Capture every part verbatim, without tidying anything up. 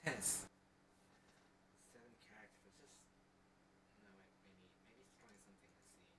Yes. Seven characters. Just no wait, maybe maybe it's trying something.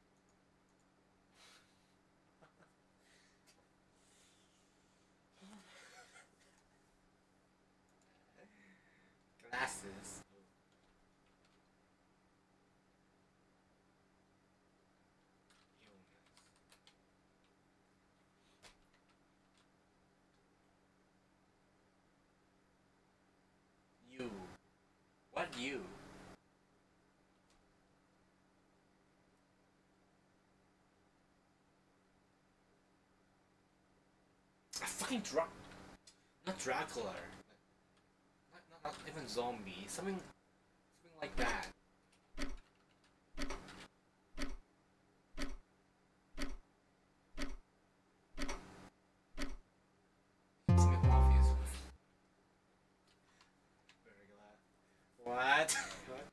Let's see. Glasses. You. What you? A fucking Dra- not Dracula. Not, not, not even zombie. Something, something like that. Something obvious. Very glad. What? What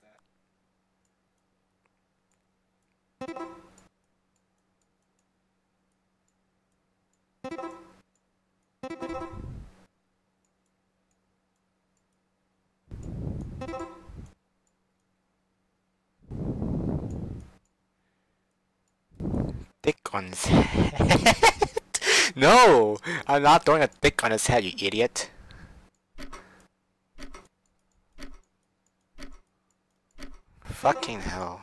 Dick on his head. No! I'm not throwing a dick on his head, you idiot. Fucking hell.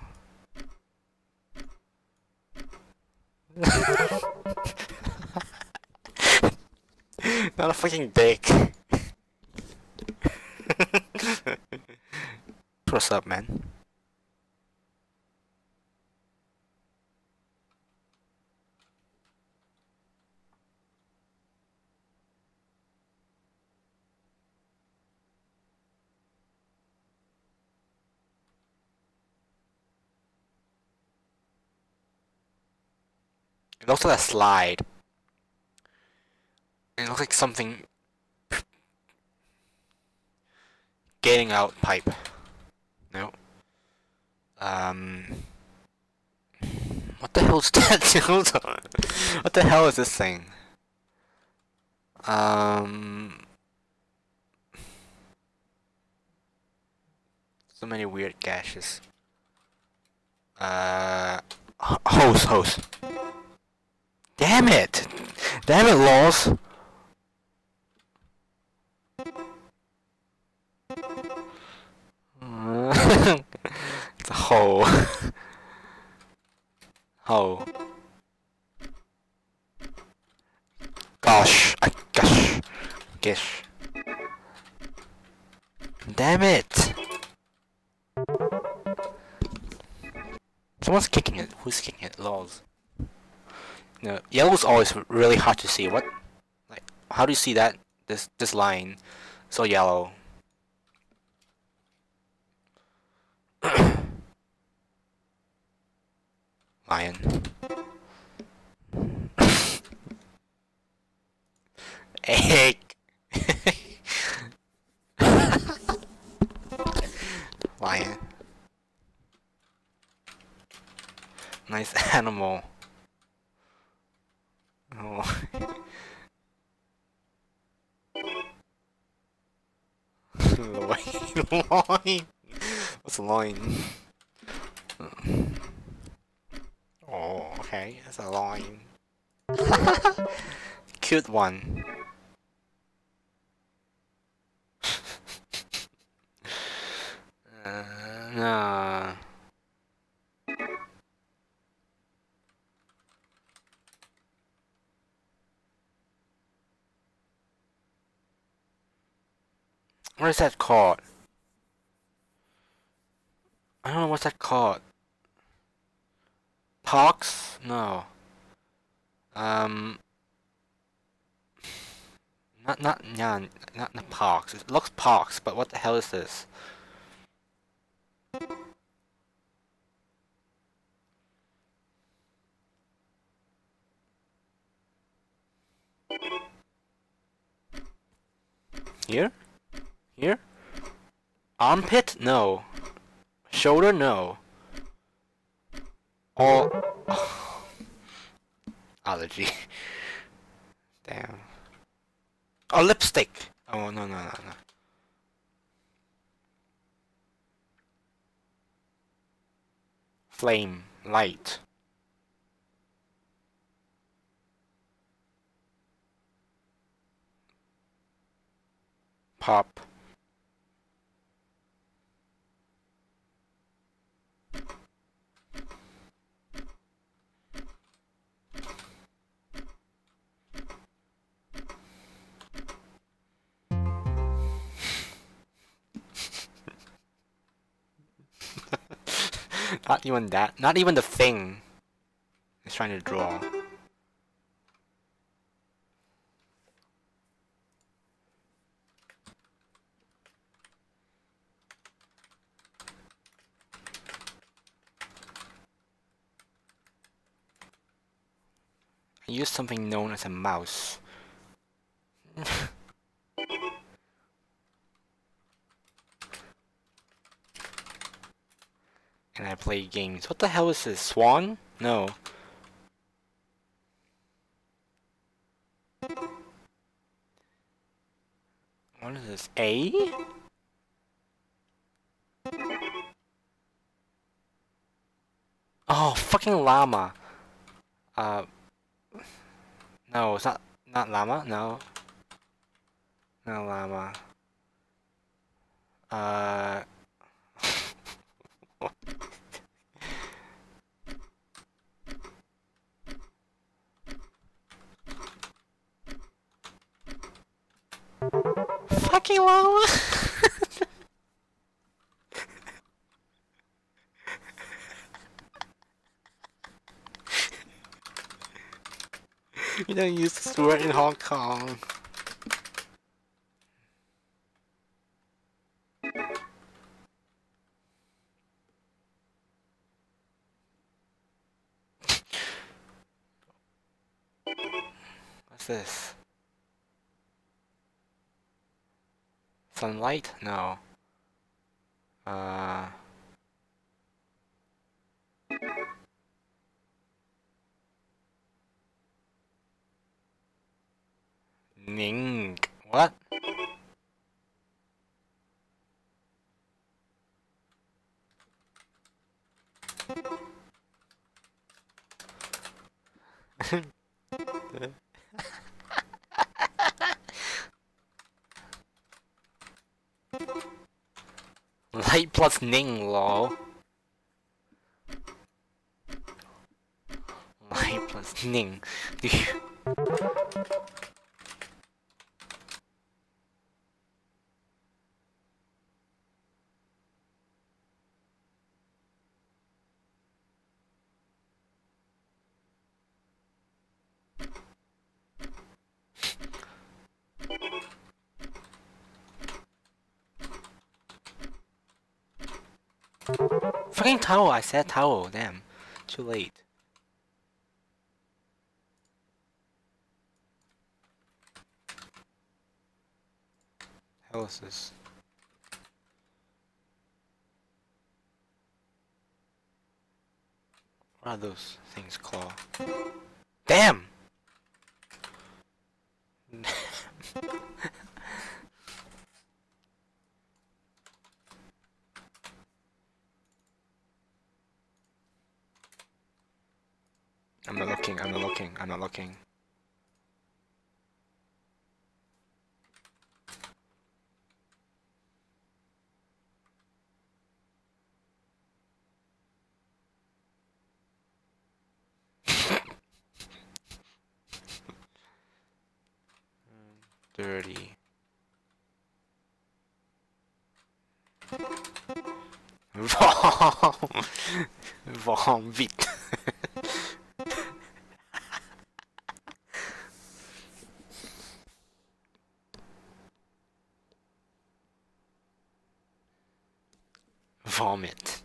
Not a fucking dick. What's up, man? It looks like a slide. It looks like something getting out pipe. No. Um. What the hell is that? Hold on. What the hell is this thing? Um. So many weird gashes. Uh. Hose, hose. Damn it! Damn it, laws! It's a hole. Hole. Gosh. I gosh. Gish. Damn it! Someone's kicking it. Who's kicking it? Laws. No, yellow's always really hard to see. What? Like, how do you see that? This this line, so yellow. Lion. Egg. Lion. Nice animal. Oh. Loin. Loin. What's a loin? Oh, okay. That's a loin. Cute one. uh, nah. What is that called? I don't know what's that called. Pox? No. Um. Not not yeah, not not pox. It looks pox, but what the hell is this? Here? Here? Armpit? No. Shoulder? No. All. Allergy. Damn. Oh, lipstick! Oh, no, no, no, no. flame, light. Pop. Not even that. Not even the thing it's trying to draw. I use something known as a mouse. And I play games. What the hell is this? Swan? No. What is this? A? Oh, fucking llama. Uh, no, it's not, not llama, no. Not llama. Uh... fucking llama! You don't use this word in Hong Kong. What's this? Sunlight? No. Uh... Ning. What? Light plus Ning, lol. Light plus Ning. Fucking towel, I said towel, damn. Too late. Hell is this? What are those things called? Damn! I'm not looking, I'm not looking, I'm not looking. Dirty. Vom. Vomit. Vomit.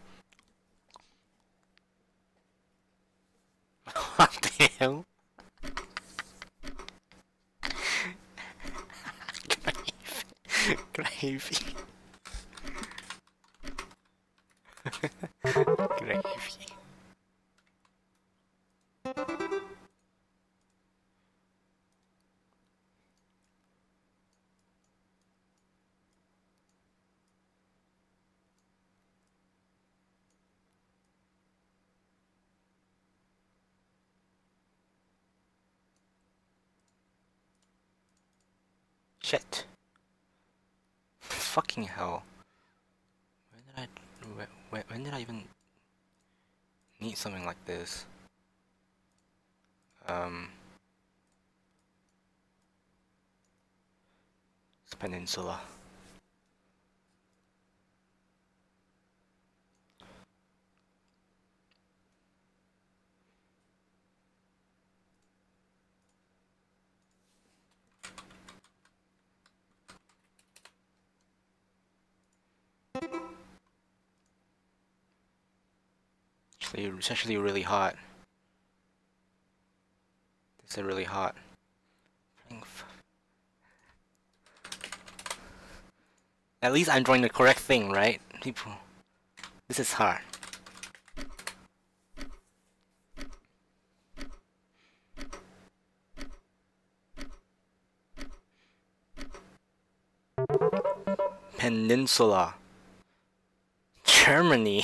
What the hell? Gravy. Gravy. Shit. Fucking hell. When did I... When, when, when did I even need something like this? Um... It's Peninsula. Actually, it's actually really hot. It's really hot. At least I'm drawing the correct thing, right? People, this is hard. Peninsula. Germany.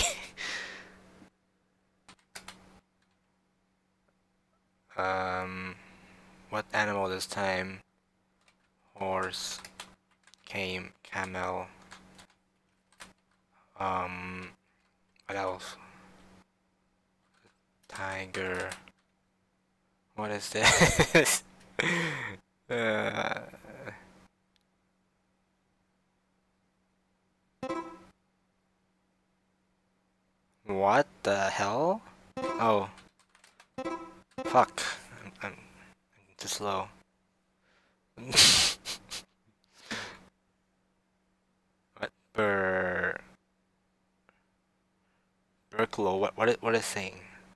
um, what animal this time? Horse. Came. Camel. Um, what else? Tiger. What is this? uh, what the hell? Oh. Fuck. I'm, I'm, I'm too slow. What? Bur... Burklow, what, what, is, what is it saying?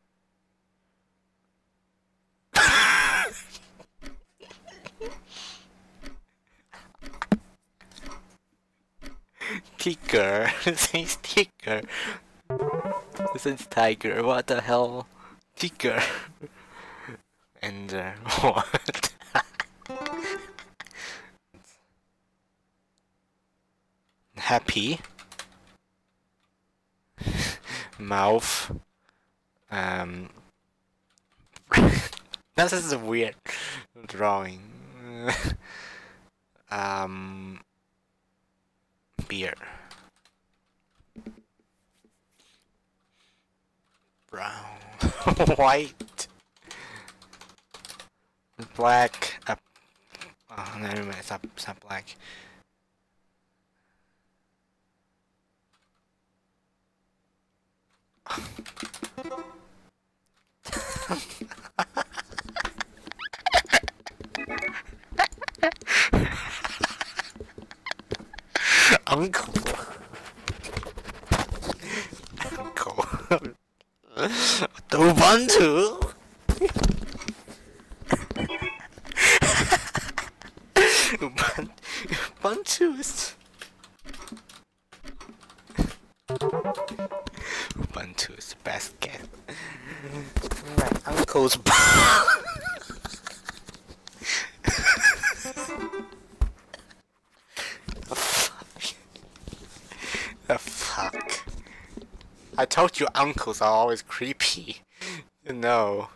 Tiger. It says tiger. This is tiger. What the hell? Tiger. And uh, what? Happy. Mouth. Um. This is a weird drawing. um. Beer. Brown. White. Black. Uh, oh, no, never mind. It's not, it's not black. Uncle. Uncle. The Ubuntu. Ubuntu. Ubuntu is. Ubuntu is the best guess. My uncle's. The fuck? I told you uncles are always creepy. No.